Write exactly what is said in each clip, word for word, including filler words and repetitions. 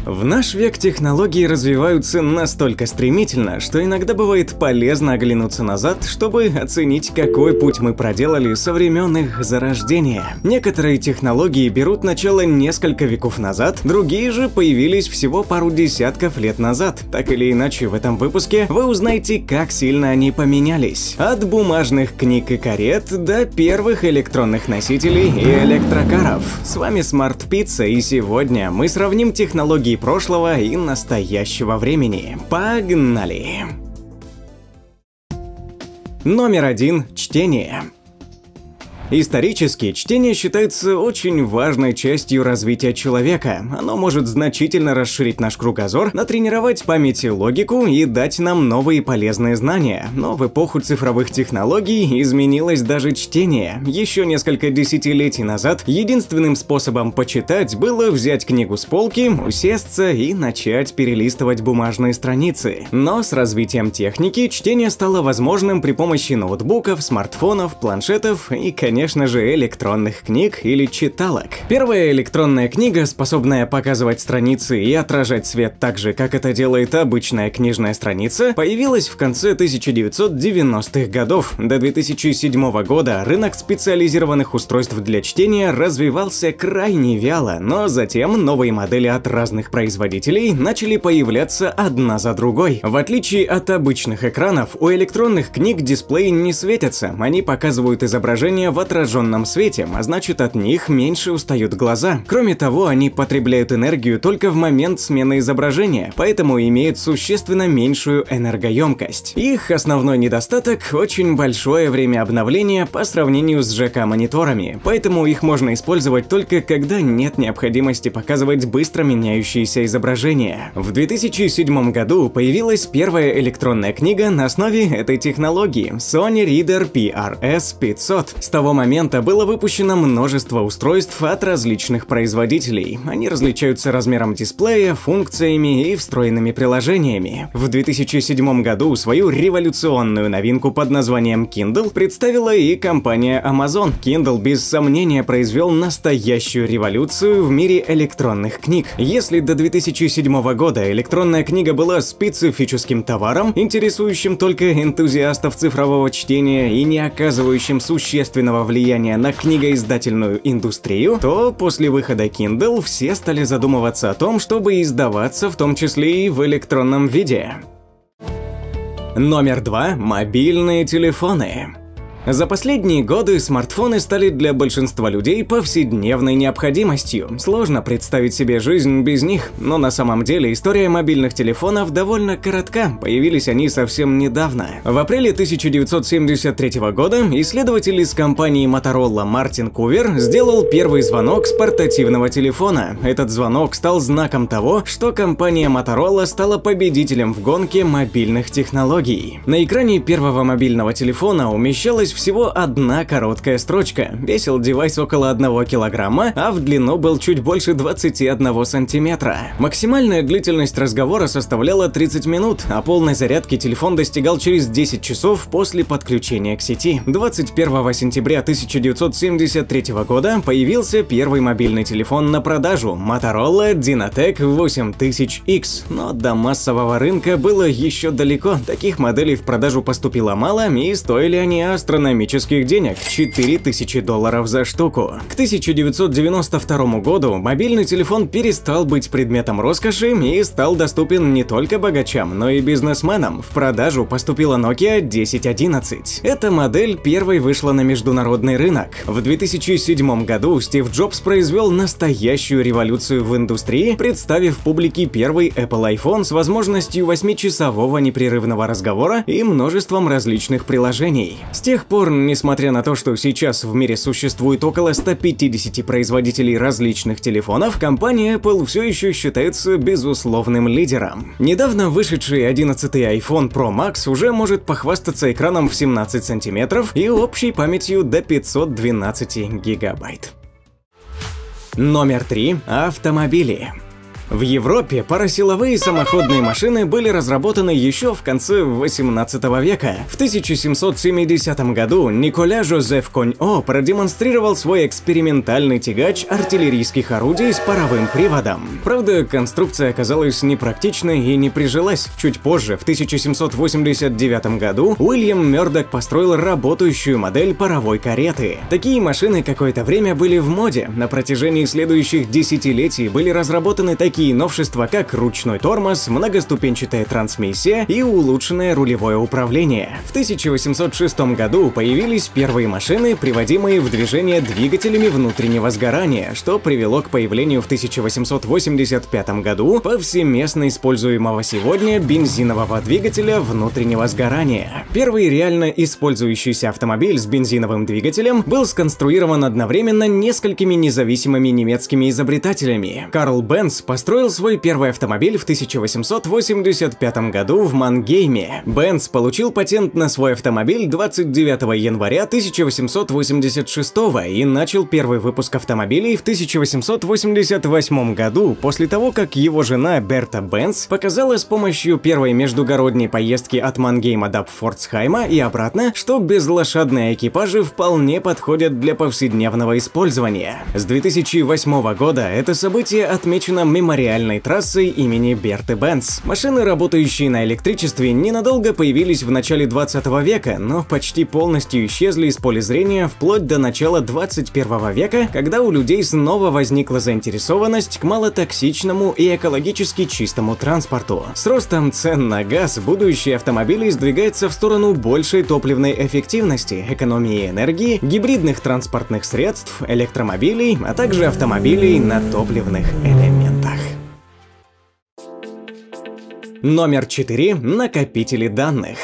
В наш век технологии развиваются настолько стремительно, что иногда бывает полезно оглянуться назад, чтобы оценить, какой путь мы проделали со времен их зарождения. Некоторые технологии берут начало несколько веков назад, другие же появились всего пару десятков лет назад. Так или иначе, в этом выпуске вы узнаете, как сильно они поменялись. От бумажных книг и карет до первых электронных носителей и электрокаров. С вами Smart Pizza, и сегодня мы сравним технологии прошлого и настоящего времени. Погнали! Номер один. Чтение. Исторически, чтение считается очень важной частью развития человека. Оно может значительно расширить наш кругозор, натренировать память и логику и дать нам новые полезные знания. Но в эпоху цифровых технологий изменилось даже чтение. Еще несколько десятилетий назад единственным способом почитать было взять книгу с полки, усесться и начать перелистывать бумажные страницы. Но с развитием техники чтение стало возможным при помощи ноутбуков, смартфонов, планшетов и, конечно, Конечно же, электронных книг или читалок. Первая электронная книга, способная показывать страницы и отражать свет так же, как это делает обычная книжная страница, появилась в конце тысяча девятьсот девяностых годов. До две тысячи седьмого года рынок специализированных устройств для чтения развивался крайне вяло, но затем новые модели от разных производителей начали появляться одна за другой. В отличие от обычных экранов, у электронных книг дисплеи не светятся, они показывают изображение в отраженном свете, а значит, от них меньше устают глаза. Кроме того, они потребляют энергию только в момент смены изображения, поэтому имеют существенно меньшую энергоемкость. Их основной недостаток – очень большое время обновления по сравнению с джи кей-мониторами, поэтому их можно использовать только когда нет необходимости показывать быстро меняющиеся изображения. В две тысячи седьмом году появилась первая электронная книга на основе этой технологии – Sony Reader пи ар эс пятьсот. С того момента было выпущено множество устройств от различных производителей. Они различаются размером дисплея, функциями и встроенными приложениями. В две тысячи седьмом году свою революционную новинку под названием Kindle представила и компания Amazon. Kindle без сомнения произвел настоящую революцию в мире электронных книг. Если до две тысячи седьмого года электронная книга была специфическим товаром, интересующим только энтузиастов цифрового чтения и не оказывающим существенного влияния на книгоиздательную индустрию, то после выхода Kindle все стали задумываться о том, чтобы издаваться в том числе и в электронном виде. Номер два. Мобильные телефоны. За последние годы смартфоны стали для большинства людей повседневной необходимостью. Сложно представить себе жизнь без них, но на самом деле история мобильных телефонов довольно коротка, появились они совсем недавно. В апреле тысяча девятьсот семьдесят третьего года исследователь из компании Motorola Мартин Кувер сделал первый звонок с портативного телефона. Этот звонок стал знаком того, что компания Motorola стала победителем в гонке мобильных технологий. На экране первого мобильного телефона умещалась всего одна короткая строчка. Весил девайс около одного килограмма, а в длину был чуть больше двадцати одного сантиметра. Максимальная длительность разговора составляла тридцать минут, а полной зарядки телефон достигал через десять часов после подключения к сети. двадцать первого сентября тысяча девятьсот семьдесят третьего года появился первый мобильный телефон на продажу – Motorola Dynatec восемь тысяч икс, но до массового рынка было еще далеко. Таких моделей в продажу поступило мало, и стоили они астрономических денег – четыре тысячи долларов за штуку. К тысяча девятьсот девяносто второму году мобильный телефон перестал быть предметом роскоши и стал доступен не только богачам, но и бизнесменам. В продажу поступила Nokia десять одиннадцать. Эта модель первой вышла на международный рынок. В две тысячи седьмом году Стив Джобс произвел настоящую революцию в индустрии, представив публике первый Apple iPhone с возможностью восьмичасового непрерывного разговора и множеством различных приложений. С тех пор, несмотря на то, что сейчас в мире существует около ста пятидесяти производителей различных телефонов, компания Apple все еще считается безусловным лидером. Недавно вышедший одиннадцатый iPhone Pro Max уже может похвастаться экраном в семнадцать сантиметров и общей памятью до пятисот двенадцати гигабайт. Номер три. Автомобили. В Европе парасиловые самоходные машины были разработаны еще в конце восемнадцатого века. В тысяча семьсот семидесятом году Николя Жозеф Конь-О продемонстрировал свой экспериментальный тягач артиллерийских орудий с паровым приводом. Правда, конструкция оказалась непрактичной и не прижилась. Чуть позже, в тысяча семьсот восемьдесят девятом году, Уильям Мёрдок построил работающую модель паровой кареты. Такие машины какое-то время были в моде. На протяжении следующих десятилетий были разработаны такие Такие новшества, как ручной тормоз, многоступенчатая трансмиссия и улучшенное рулевое управление. В тысяча восемьсот шестом году появились первые машины, приводимые в движение двигателями внутреннего сгорания, что привело к появлению в тысяча восемьсот восемьдесят пятом году повсеместно используемого сегодня бензинового двигателя внутреннего сгорания. Первый реально использующийся автомобиль с бензиновым двигателем был сконструирован одновременно несколькими независимыми немецкими изобретателями. Карл Бенц построил Построил свой первый автомобиль в тысяча восемьсот восемьдесят пятом году в Мангейме. Бенц получил патент на свой автомобиль двадцать девятого января тысяча восемьсот восемьдесят шестого и начал первый выпуск автомобилей в тысяча восемьсот восемьдесят восьмом году, после того, как его жена Берта Бенц показала с помощью первой междугородней поездки от Мангейма до Пфорцхайма и обратно, что безлошадные экипажи вполне подходят для повседневного использования. С две тысячи восьмого года это событие отмечено мемориальной трассой имени Берты Бенц. Машины, работающие на электричестве, ненадолго появились в начале двадцатого века, но почти полностью исчезли из поля зрения вплоть до начала двадцать первого века, когда у людей снова возникла заинтересованность к малотоксичному и экологически чистому транспорту. С ростом цен на газ будущее автомобилей сдвигается в сторону большей топливной эффективности, экономии энергии, гибридных транспортных средств, электромобилей, а также автомобилей на топливных элементах. Номер четыре. Накопители данных.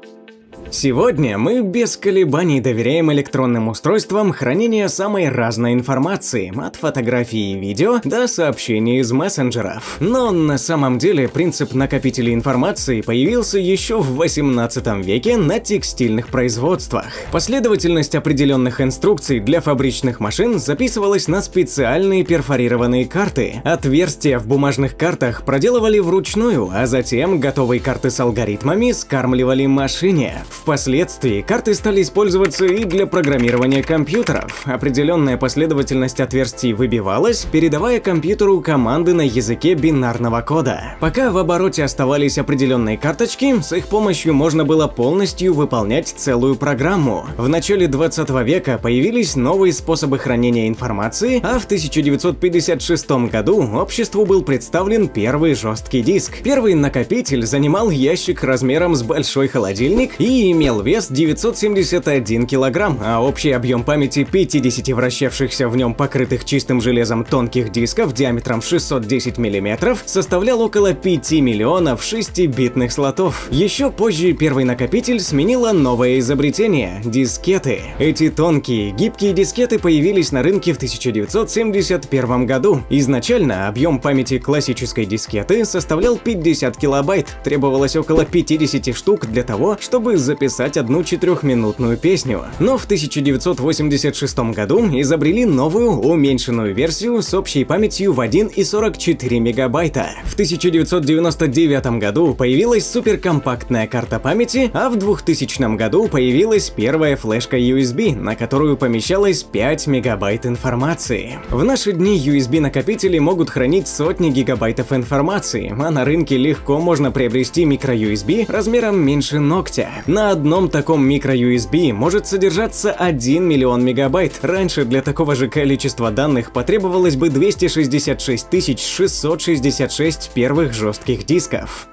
Сегодня мы без колебаний доверяем электронным устройствам хранение самой разной информации, от фотографий и видео до сообщений из мессенджеров. Но на самом деле принцип накопителей информации появился еще в восемнадцатом веке на текстильных производствах. Последовательность определенных инструкций для фабричных машин записывалась на специальные перфорированные карты. Отверстия в бумажных картах проделывали вручную, а затем готовые карты с алгоритмами скармливали машине. Впоследствии карты стали использоваться и для программирования компьютеров. Определенная последовательность отверстий выбивалась, передавая компьютеру команды на языке бинарного кода. Пока в обороте оставались определенные карточки, с их помощью можно было полностью выполнять целую программу. В начале двадцатого века появились новые способы хранения информации, а в тысяча девятьсот пятьдесят шестом году обществу был представлен первый жесткий диск. Первый накопитель занимал ящик размером с большой холодильник и имел вес девятьсот семьдесят один килограмм, а общий объем памяти пятидесяти вращавшихся в нем покрытых чистым железом тонких дисков диаметром в шестьсот десять миллиметров составлял около пяти миллионов шестибитных слотов. Еще позже первый накопитель сменило новое изобретение – дискеты. Эти тонкие, гибкие дискеты появились на рынке в тысяча девятьсот семьдесят первом году. Изначально объем памяти классической дискеты составлял пятьдесят килобайт, требовалось около пятидесяти штук для того, чтобы записать одну четырехминутную песню. Но в тысяча девятьсот восемьдесят шестом году изобрели новую, уменьшенную версию с общей памятью в один и сорок четыре мегабайта. В тысяча девятьсот девяносто девятом году появилась суперкомпактная карта памяти, а в двухтысячном году появилась первая флешка ю эс би, на которую помещалось пять мегабайт информации. В наши дни ю эс би-накопители могут хранить сотни гигабайтов информации, а на рынке легко можно приобрести микро-ю эс би размером меньше ногтя. На одном таком микро-ю эс би может содержаться один миллион мегабайт. Раньше для такого же количества данных потребовалось бы двести шестьдесят шесть тысяч шестьсот шестьдесят шесть первых жестких дисков.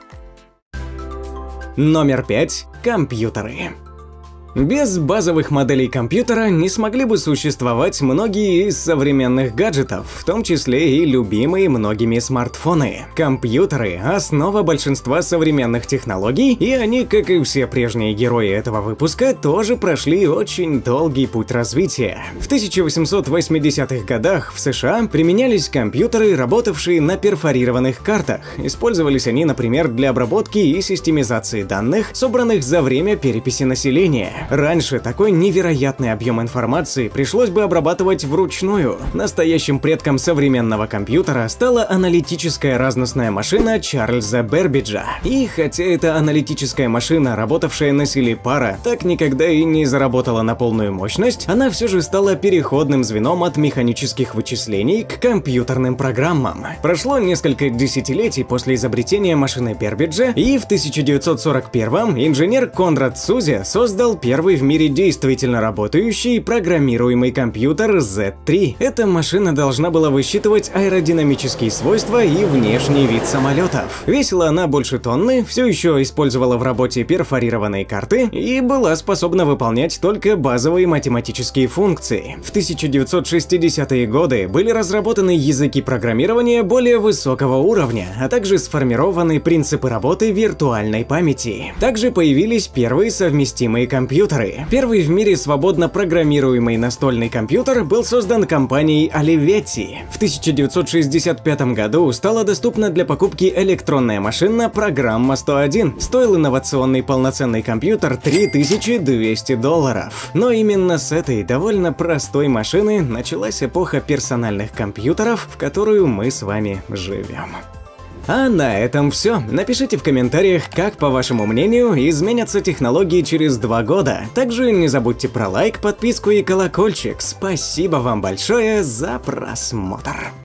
Номер пять. Компьютеры. Без базовых моделей компьютера не смогли бы существовать многие из современных гаджетов, в том числе и любимые многими смартфоны. Компьютеры – основа большинства современных технологий, и они, как и все прежние герои этого выпуска, тоже прошли очень долгий путь развития. В тысяча восемьсот восьмидесятых годах в США применялись компьютеры, работавшие на перфорированных картах. Использовались они, например, для обработки и системизации данных, собранных за время переписи населения. Раньше такой невероятный объем информации пришлось бы обрабатывать вручную. Настоящим предком современного компьютера стала аналитическая разностная машина Чарльза Бербиджа. И хотя эта аналитическая машина, работавшая на силе пара, так никогда и не заработала на полную мощность, она все же стала переходным звеном от механических вычислений к компьютерным программам. Прошло несколько десятилетий после изобретения машины Бербиджа, и в тысяча девятьсот сорок первом инженер Конрад Сузе создал первый в мире действительно работающий программируемый компьютер зет три. Эта машина должна была высчитывать аэродинамические свойства и внешний вид самолетов. Весила она больше тонны, все еще использовала в работе перфорированные карты и была способна выполнять только базовые математические функции. В тысяча девятьсот шестидесятые годы были разработаны языки программирования более высокого уровня, а также сформированы принципы работы виртуальной памяти. Также появились первые совместимые компьютеры. Первый в мире свободно программируемый настольный компьютер был создан компанией Olivetti. В тысяча девятьсот шестьдесят пятом году стала доступна для покупки электронная машина программа сто один. Стоил инновационный полноценный компьютер три тысячи двести долларов. Но именно с этой довольно простой машины началась эпоха персональных компьютеров, в которую мы с вами живем. А на этом все. Напишите в комментариях, как, по вашему мнению, изменятся технологии через два года. Также не забудьте про лайк, подписку и колокольчик. Спасибо вам большое за просмотр.